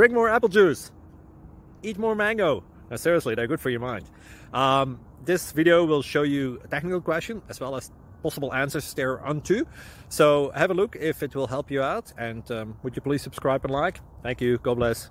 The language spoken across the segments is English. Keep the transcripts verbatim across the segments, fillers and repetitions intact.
drink more apple juice, eat more mango. No, seriously, they're good for your mind. Um, this video will show you a technical question as well as possible answers thereunto. So have a look if it will help you out, and um, would you please subscribe and like? Thank you. God bless.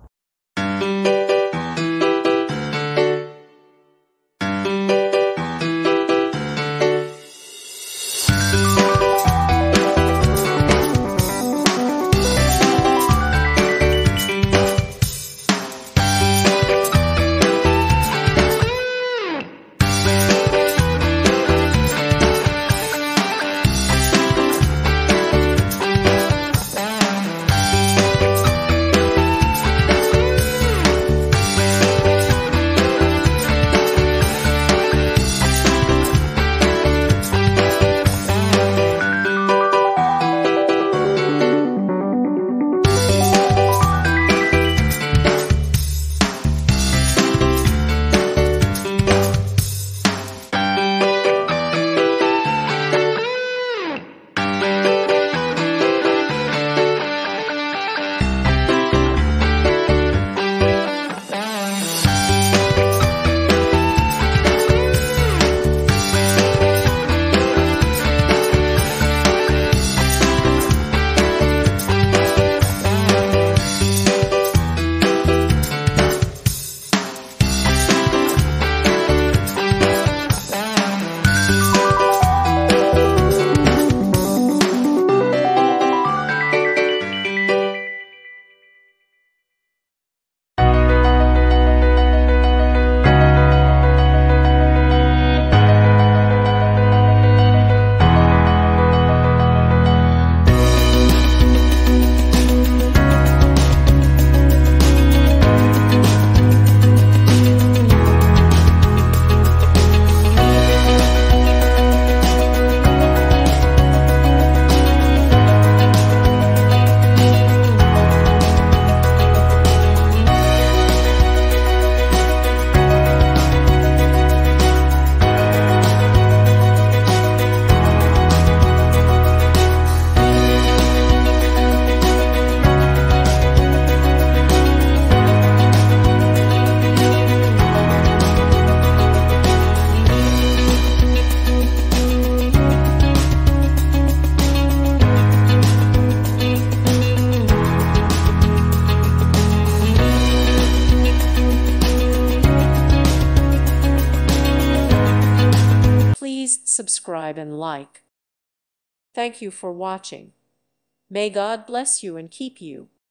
Please subscribe and like. Thank you for watching. May God bless you and keep you.